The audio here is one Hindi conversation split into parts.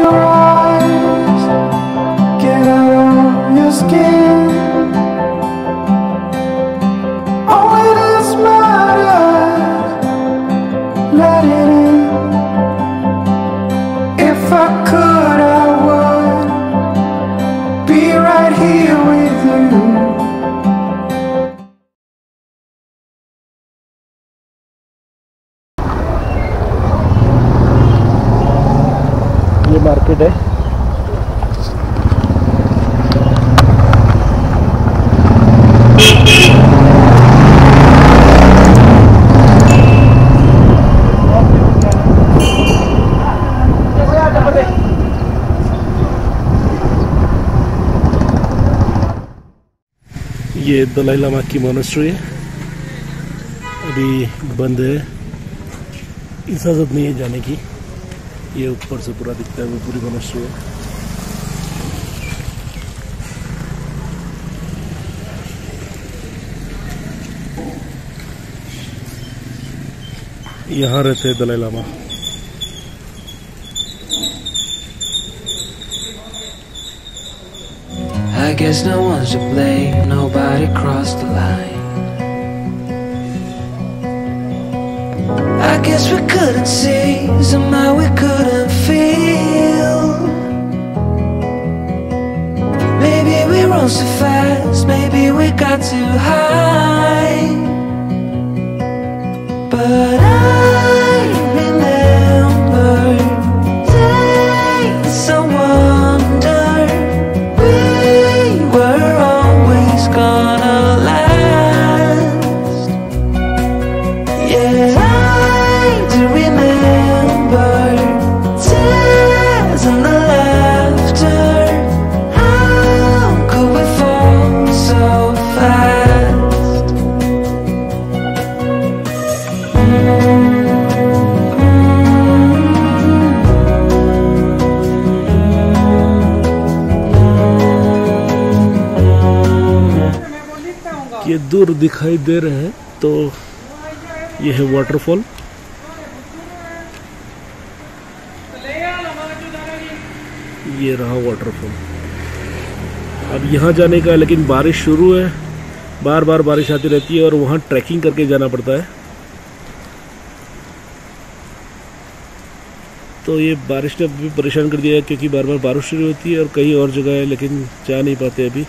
your eyes, get out of your skin. Only this matters, let it in. If I could, I would be right here with you. ये मार्केट है। ये दलाई लामा की मोनेस्ट्री है, अभी बंद है, इजाज़त नहीं है जाने की। ये ऊपर से पूरा दिखता है, वो पूरी मोनेस्ट्री है। यहाँ रहते हैं Dalai Lama. I guess no one's to blame, nobody crossed the line. I guess we couldn't see, somehow we couldn't feel. Maybe we rose too fast, maybe we got too high. But I remember days I wonder we were always gonna last. Yeah, I do remember tears and the laughter. How could we fall so fast? ये दूर दिखाई दे रहे हैं तो ये है वाटरफॉल। ये रहा वाटरफॉल। अब यहाँ जाने का, लेकिन बारिश शुरू है, बार बार बारिश आती रहती है और वहाँ ट्रैकिंग करके जाना पड़ता है। तो ये बारिश ने भी परेशान कर दिया है, क्योंकि बार बार बारिश शुरू होती है और कई और जगह है, लेकिन जा नहीं पाते अभी।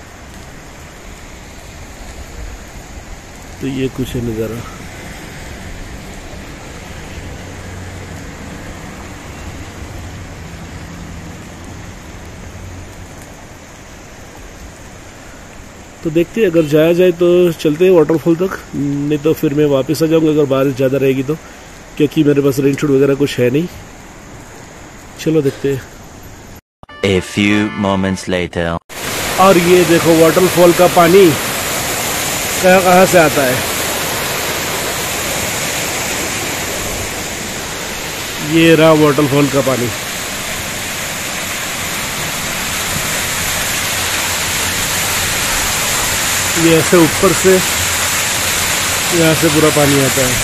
तो ये कुछ है नज़ारा। तो देखते हैं, अगर जाया जाए तो चलते हैं वाटरफॉल तक, नहीं तो फिर मैं वापस आ जाऊंगा अगर बारिश ज़्यादा रहेगी तो, क्योंकि मेरे पास रेनशूट वगैरह कुछ है नहीं। चलो देखते हैं। A few moments later. और ये देखो वाटरफॉल का पानी कहाँ से आता है। ये रहा वाटरफॉल का पानी। ये ऐसे ऊपर से यहाँ से पूरा पानी आता है,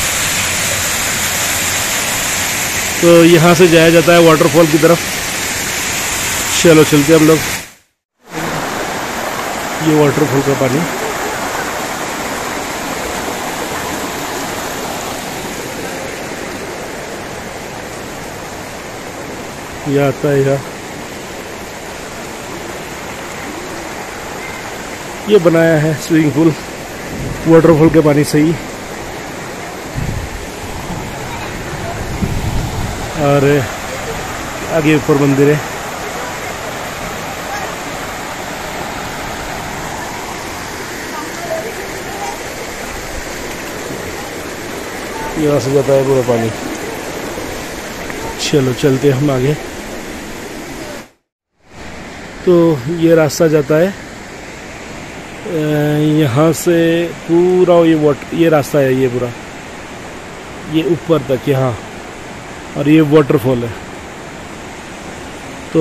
तो यहाँ से जाया जाता है वाटरफॉल की तरफ। चलो चलते हम लोग। ये वाटरफॉल का पानी, ये आता है यहाँ। ये बनाया है स्विमिंग पूल वाटरफॉल के पानी से ही। और आगे ऊपर मंदिर है। यहाँ से जाता है पूरा पानी। चलो चलते हम आगे। तो ये रास्ता जाता है यहाँ से पूरा, ये रास्ता है, ये पूरा ये ऊपर तक यहाँ, और ये वाटरफॉल है। तो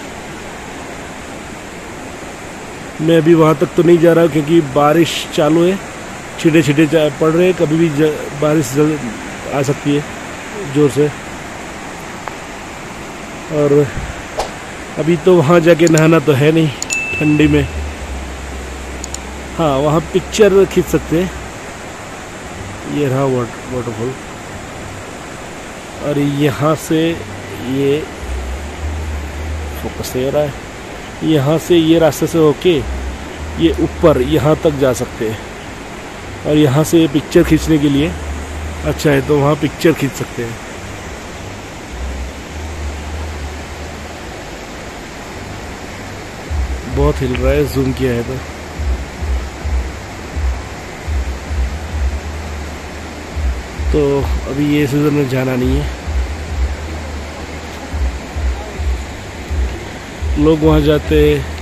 मैं अभी वहाँ तक तो नहीं जा रहा क्योंकि बारिश चालू है, छींटे छींटे पड़ रहे हैं, कभी भी बारिश आ सकती है जोर से। और अभी तो वहाँ जाके नहाना तो है नहीं ठंडी में। हाँ, वहाँ पिक्चर खींच सकते हैं। ये रहा वाटरफॉल, और यहाँ से ये फोकस हो रहा है, यहाँ से ये रास्ते से होके ये ऊपर यहाँ तक जा सकते हैं। और यहाँ से पिक्चर खींचने के लिए अच्छा है, तो वहाँ पिक्चर खींच सकते हैं। बहुत हिल रहा है, जूम किया है तो अभी ये सीजन में जाना नहीं है। लोग वहाँ जाते,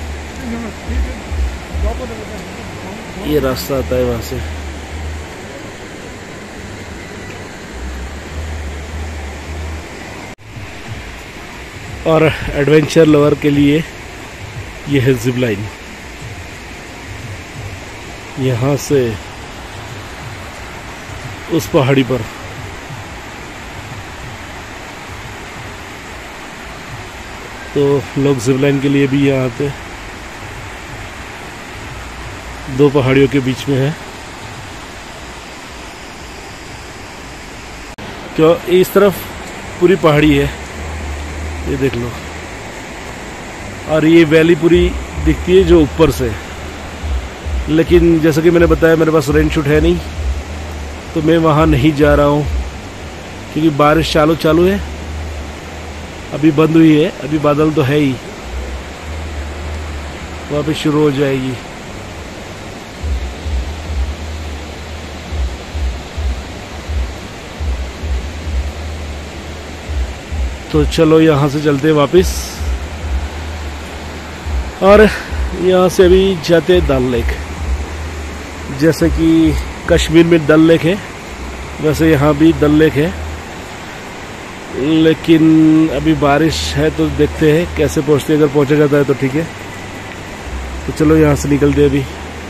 ये रास्ता आता है वहाँ से। और एडवेंचर लवर के लिए ये है जिप लाइन। यहाँ से उस पहाड़ी पर तो लोग जिप लाइन के लिए भी यहाँ आते। दो पहाड़ियों के बीच में है, तो इस तरफ पूरी पहाड़ी है, ये देख लो। और ये वैली पूरी दिखती है जो ऊपर से। लेकिन जैसा कि मैंने बताया, मेरे पास रेन शूट है नहीं, तो मैं वहाँ नहीं जा रहा हूँ क्योंकि बारिश चालू है, अभी बंद हुई है। अभी बादल तो है ही, वापस शुरू हो जाएगी। तो चलो यहाँ से चलते हैं वापस, और यहाँ से अभी जाते हैं डल लेक। जैसे कि कश्मीर में डल लेक है, वैसे यहाँ भी डल लेक है। लेकिन अभी बारिश है तो देखते हैं कैसे पहुँचते हैं। अगर पहुँचा जाता है तो ठीक है। तो चलो यहाँ से निकलते हैं अभी।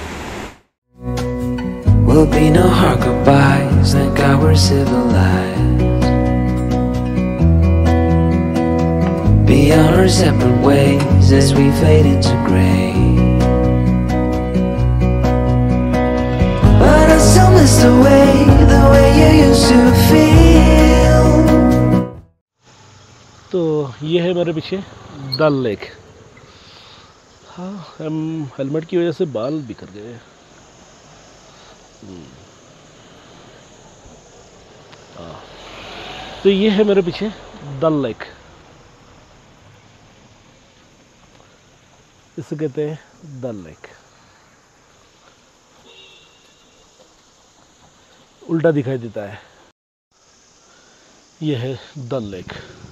Will be no hard goodbyes, thank God we're civilized. Be on our separate ways as we fade into gray. But I still miss the way you used to feel. तो ये है मेरे पीछे डल लेक। हाँ, हम हेलमेट की वजह से बाल बिखर गए हैं। तो ये है मेरे पीछे डल लेक, इसे कहते हैं डल लेक। उल्टा दिखाई देता है। ये है डल लेक।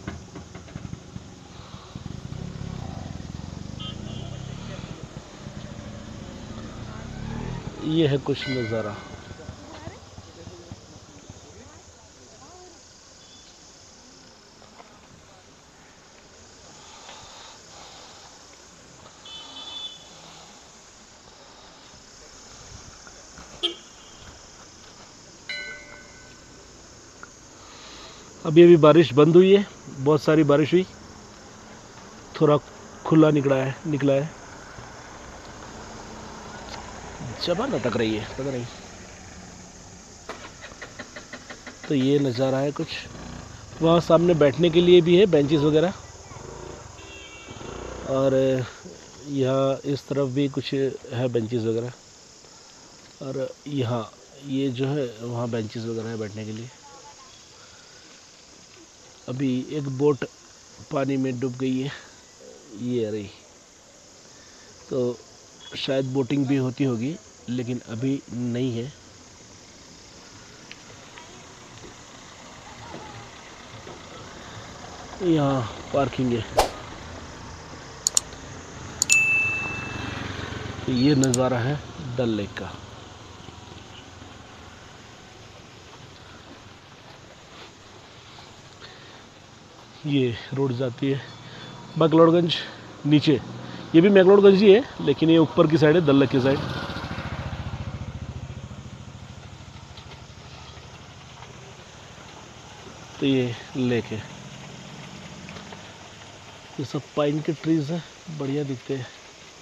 ये है कुछ नज़ारा। अभी बारिश बंद हुई है, बहुत सारी बारिश हुई, थोड़ा खुला निकला है। जबान अटक रही है, पता नहीं। तो ये नज़ारा है कुछ। वहाँ सामने बैठने के लिए भी है बेंचेस वगैरह, और यहाँ इस तरफ भी कुछ है बेंचेस वगैरह, और यहाँ ये जो है वहाँ बेंचेस वगैरह है बैठने के लिए। अभी एक बोट पानी में डूब गई है, ये रही। तो शायद बोटिंग भी होती होगी, लेकिन अभी नहीं है। यहाँ पार्किंग है। तो ये नज़ारा है डल लेक का। ये रोड जाती है मैक्लोडगंज नीचे। ये भी मैक्लोडगंज ही है, लेकिन ये ऊपर की साइड है, डल लेक की साइड। तो ये लेक है। ये सब पाइन के ट्रीज हैं, बढ़िया दिखते हैं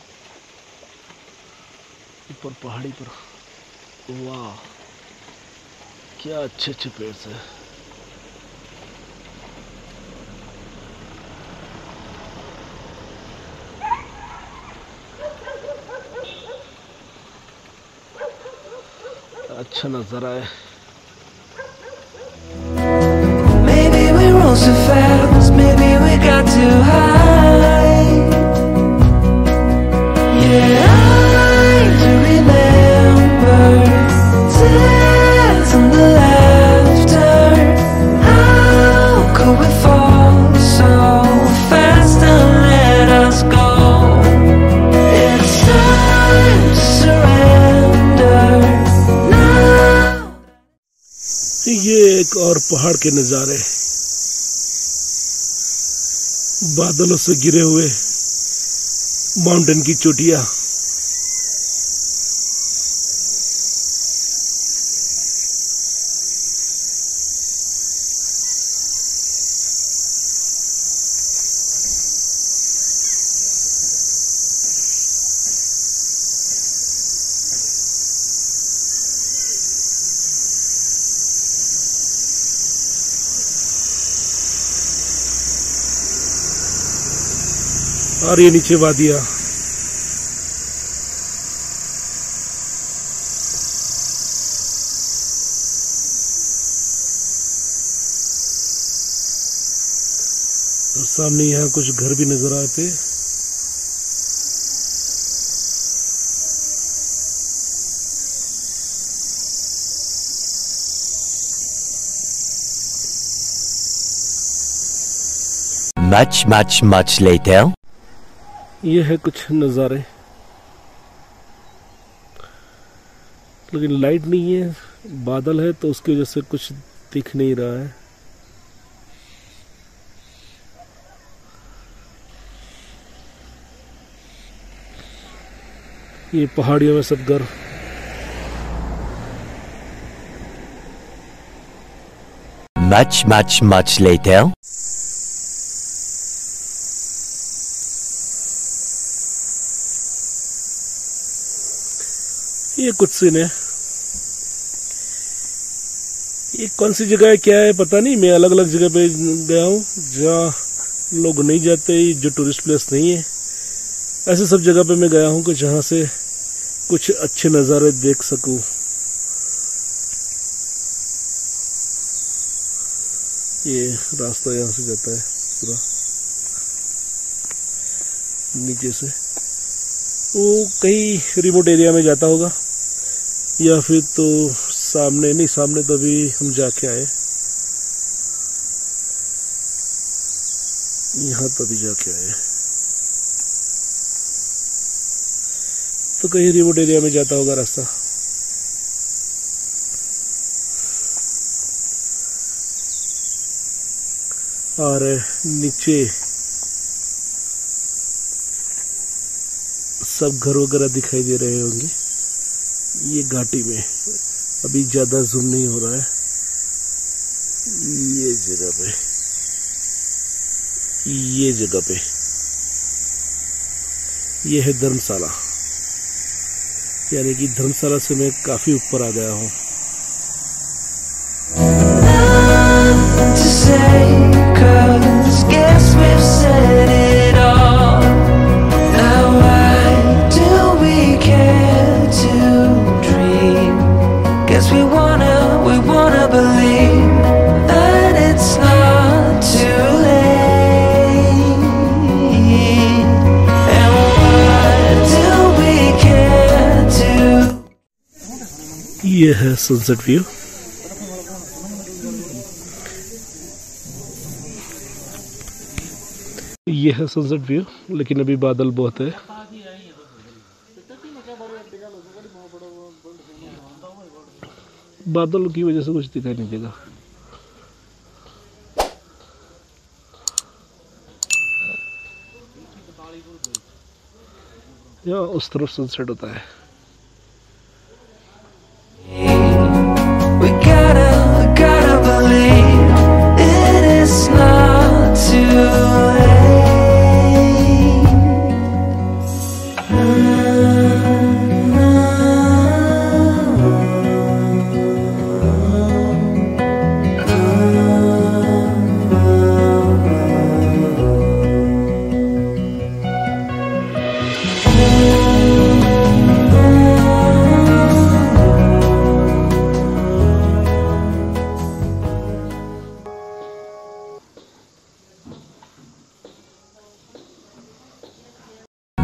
ऊपर पहाड़ी पर। वाह क्या अच्छे अच्छे पेड़ हैं। अच्छा नज़ारा है। Maybe we roll so fast, maybe we got too high. Yeah, I do remember tears and the laughter. How could we fall so fast and let us go? It's time to surrender now. ये एक और पहाड़ के नज़ारे, बादलों से घिरे हुए माउंटेन की चोटियां। और ये नीचे वादियां। और सामने यहाँ कुछ घर भी नजर आते। Much later. ये है कुछ नज़ारे, लेकिन लाइट नहीं है, बादल है तो उसकी वजह से कुछ दिख नहीं रहा है। ये पहाड़ियों में सब घर। Much later. ये कुछ सीन है। ये कौन सी जगह है, क्या है पता नहीं। मैं अलग अलग जगह पे गया हूँ जहाँ लोग नहीं जाते, जो टूरिस्ट प्लेस नहीं है। ऐसे सब जगह पे मैं गया हूँ कि जहाँ से कुछ अच्छे नज़ारे देख सकूँ। ये रास्ता यहाँ से जाता है पूरा नीचे से, वो कहीं रिमोट एरिया में जाता होगा, या फिर तो सामने नहीं, सामने तो अभी हम जाके आए, यहाँ तो अभी जाके आए, तो कहीं रिमोट एरिया में जाता होगा रास्ता। और नीचे सब घर वगैरह दिखाई दे रहे होंगे ये घाटी में। अभी ज्यादा जूम नहीं हो रहा है। ये जगह पे ये है धर्मशाला, यानी कि धर्मशाला से मैं काफी ऊपर आ गया हूँ। We wanna believe that it's not too late. And what do we care to? ये है सनसेट व्यू। ये है सनसेट व्यू, लेकिन अभी बादल बहुत है। बादल की वजह से कुछ दिखाई नहीं देगा। या उस तरफ सनसेट होता है। We gotta believe it is not too late.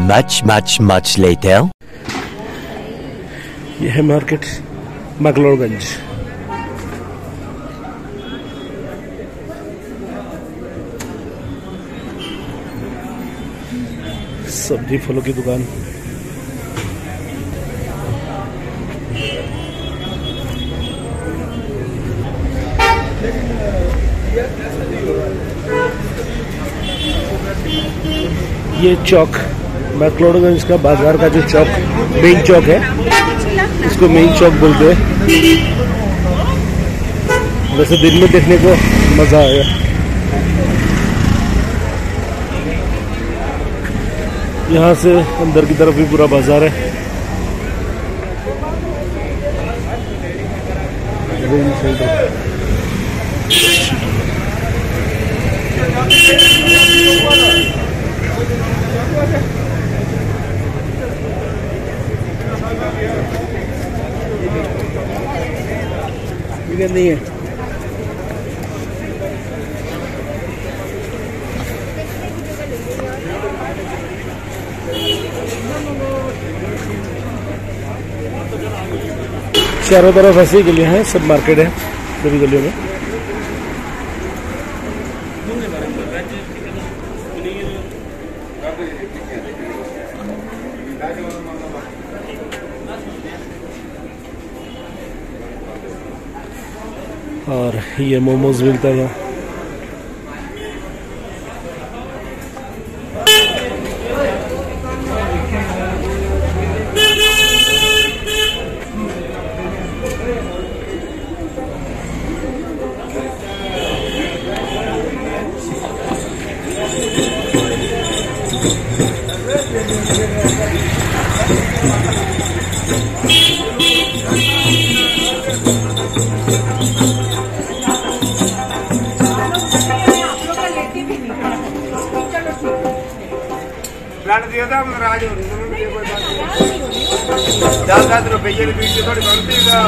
much later. ये है मार्केट मैक्लोडगंज। सब्जी फलों की दुकान। ये चौक मैक्लोडगंज का बाजार का जो चौक मेन चौक है, इसको मेन चौक बोलते हैं। वैसे दिन में देखने को मजा आएगा। यहाँ से अंदर की तरफ भी पूरा बाजार है। नहीं है। चारों तरफ ऐसी गलियां हैं, सब मार्केट है सभी गलियों में। और ये मोमोज मिलता है यहाँ। रुपये थोड़ी बनती है।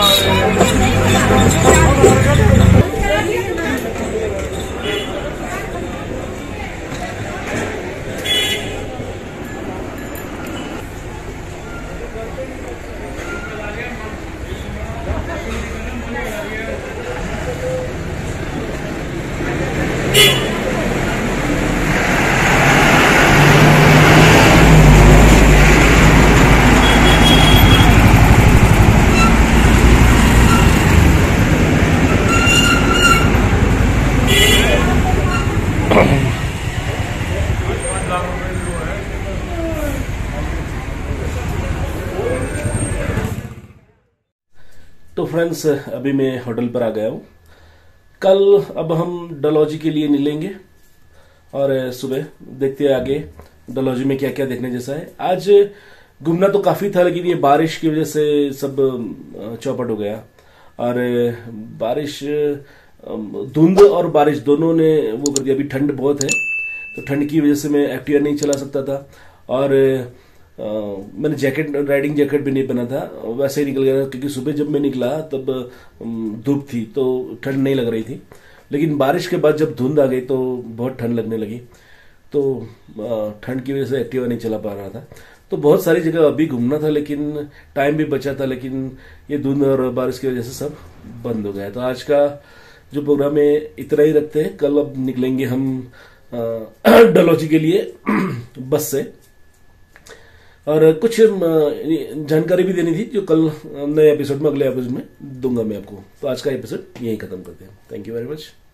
तो फ्रेंड्स, अभी मैं होटल पर आ गया हूँ। कल अब हम डलहौजी के लिए निकलेंगे और सुबह देखते हैं आगे डलहौजी में क्या क्या देखने जैसा है। आज घूमना तो काफी था, लेकिन ये बारिश की वजह से सब चौपट हो गया। और बारिश, धुंध और बारिश दोनों ने वो कर दिया। अभी ठंड बहुत है, तो ठंड की वजह से मैं एक्टिवा नहीं चला सकता था। और मैंने जैकेट, राइडिंग जैकेट भी नहीं पहना था, वैसे ही निकल गया था। क्योंकि सुबह जब मैं निकला तब धूप थी, तो ठंड नहीं लग रही थी। लेकिन बारिश के बाद जब धुंध आ गई तो बहुत ठंड लगने लगी। तो ठंड की वजह से एक्टिवा नहीं चला पा रहा था। तो बहुत सारी जगह अभी घूमना था, लेकिन टाइम भी बचा था, लेकिन ये धुंध और बारिश की वजह से सब बंद हो गया। तो आज का जो प्रोग्राम है इतना ही रखते हैं। कल अब निकलेंगे हम डलहौजी के लिए बस से। और कुछ जानकारी भी देनी थी जो कल नए एपिसोड में, अगले एपिसोड में दूंगा मैं आपको। तो आज का एपिसोड यही खत्म करते हैं। Thank you very much.